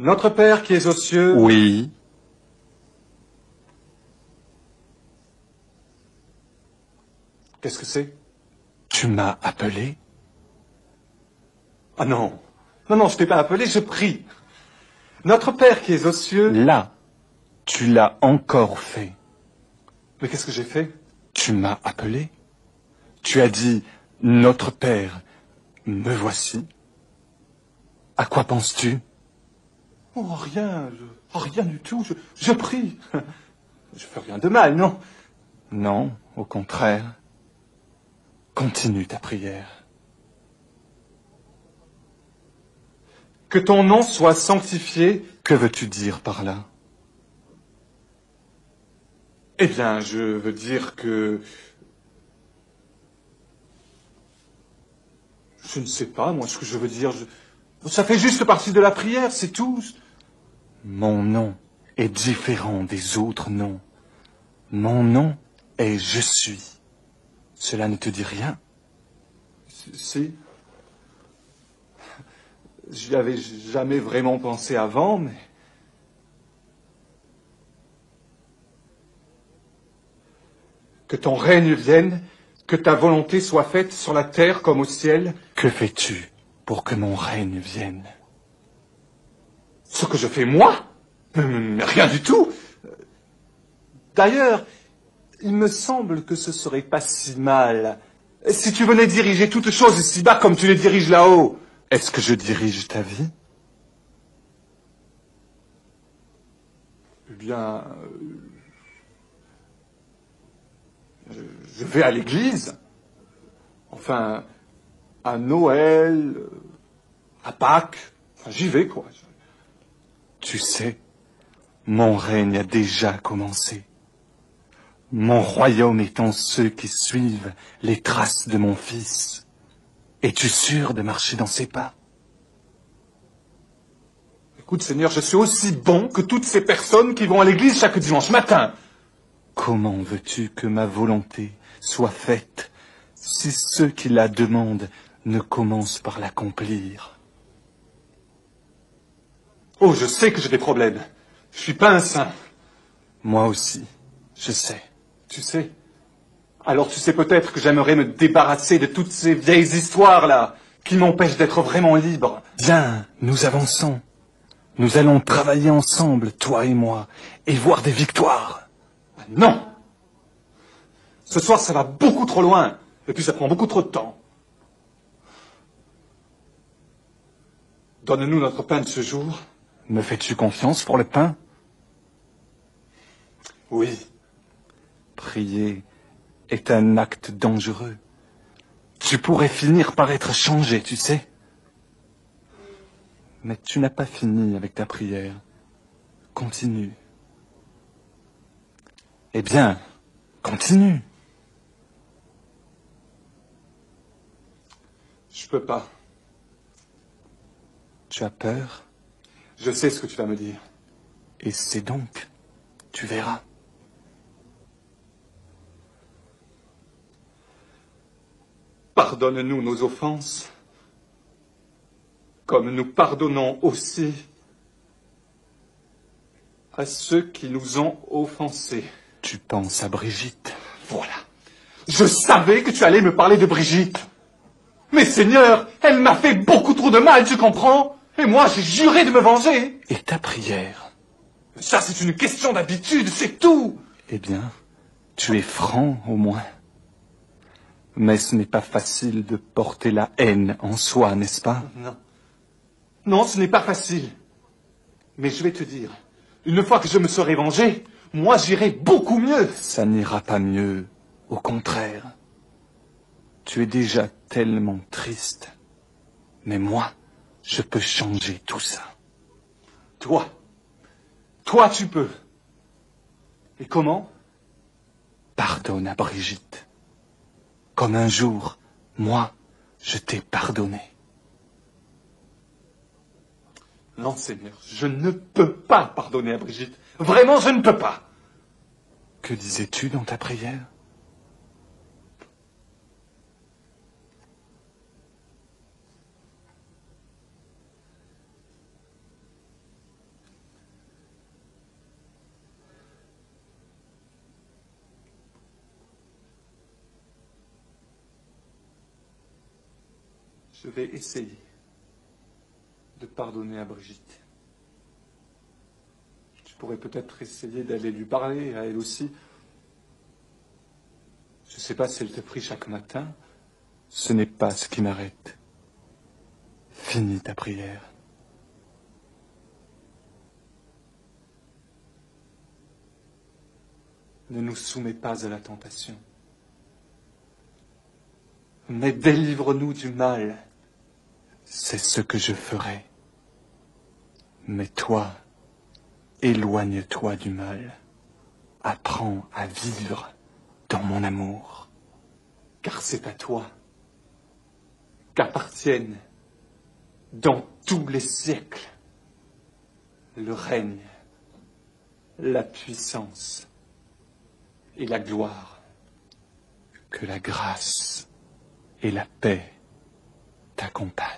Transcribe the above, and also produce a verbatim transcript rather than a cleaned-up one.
Notre Père qui es aux cieux... Oui. Qu'est-ce que c'est? Tu m'as appelé? Ah non. Non, non, je t'ai pas appelé, je prie. Notre Père qui es aux cieux... Là, tu l'as encore fait. Mais qu'est-ce que j'ai fait? Tu m'as appelé? Tu as dit, notre Père, me voici. À quoi penses-tu? Oh, rien, je... oh, rien du tout, je, je prie. Je fais rien de mal, non? Non, au contraire. Continue ta prière. Que ton nom soit sanctifié. Que veux-tu dire par là? Eh bien, je veux dire que... Je ne sais pas, moi, ce que je veux dire. Je... Ça fait juste partie de la prière, c'est tout. Mon nom est différent des autres noms. Mon nom est Je suis. Cela ne te dit rien? Si. J'y avais jamais vraiment pensé avant, mais... Que ton règne vienne, que ta volonté soit faite sur la terre comme au ciel. Que fais-tu pour que mon règne vienne? Ce que je fais moi? Mais rien du tout. D'ailleurs, il me semble que ce serait pas si mal si tu venais diriger toutes choses ici-bas comme tu les diriges là-haut. Est-ce que je dirige ta vie? Eh bien... euh, Je vais à l'église. Enfin, à Noël, à Pâques. Enfin, j'y vais, quoi. Tu sais, mon règne a déjà commencé. Mon royaume étant ceux qui suivent les traces de mon fils. Es-tu sûr de marcher dans ses pas? Écoute, Seigneur, je suis aussi bon que toutes ces personnes qui vont à l'église chaque dimanche matin. Comment veux-tu que ma volonté soit faite si ceux qui la demandent ne commencent par l'accomplir? Oh, je sais que j'ai des problèmes. Je suis pas un saint. Moi aussi, je sais. Tu sais. Alors tu sais peut-être que j'aimerais me débarrasser de toutes ces vieilles histoires-là, qui m'empêchent d'être vraiment libre. Bien, nous avançons. Nous allons travailler ensemble, toi et moi, et voir des victoires. Non! Ce soir, ça va beaucoup trop loin. Et puis ça prend beaucoup trop de temps. Donne-nous notre pain de ce jour. Me fais-tu confiance pour le pain? Oui. Prier est un acte dangereux. Tu pourrais finir par être changé, tu sais. Mais tu n'as pas fini avec ta prière. Continue. Eh bien, continue. Je peux pas. Tu as peur? Je sais ce que tu vas me dire. Et c'est donc, tu verras. Pardonne-nous nos offenses, comme nous pardonnons aussi à ceux qui nous ont offensés. Tu penses à Brigitte. Voilà. Je savais que tu allais me parler de Brigitte. Mais Seigneur, elle m'a fait beaucoup trop de mal, tu comprends? Et moi, j'ai juré de me venger. Et ta prière? Ça, c'est une question d'habitude, c'est tout. Eh bien, tu es franc au moins. Mais ce n'est pas facile de porter la haine en soi, n'est-ce pas? Non. Non, ce n'est pas facile. Mais je vais te dire, une fois que je me serai vengé, moi j'irai beaucoup mieux. Ça n'ira pas mieux. Au contraire. Tu es déjà tellement triste. Mais moi, je peux changer tout ça. Toi, toi tu peux. Et comment? Pardonne à Brigitte. Comme un jour, moi, je t'ai pardonné. Non, Seigneur, je ne peux pas pardonner à Brigitte. Vraiment, je ne peux pas. Que disais-tu dans ta prière? Je vais essayer de pardonner à Brigitte. Je pourrais peut-être essayer d'aller lui parler, à elle aussi. Je ne sais pas si elle te prie chaque matin. Ce n'est pas ce qui m'arrête. Finis ta prière. Ne nous soumets pas à la tentation, mais délivre-nous du mal. C'est ce que je ferai. Mais toi, éloigne-toi du mal. Apprends à vivre dans mon amour. Car c'est à toi qu'appartiennent, dans tous les siècles, le règne, la puissance et la gloire. Que la grâce et la paix t'accompagnent.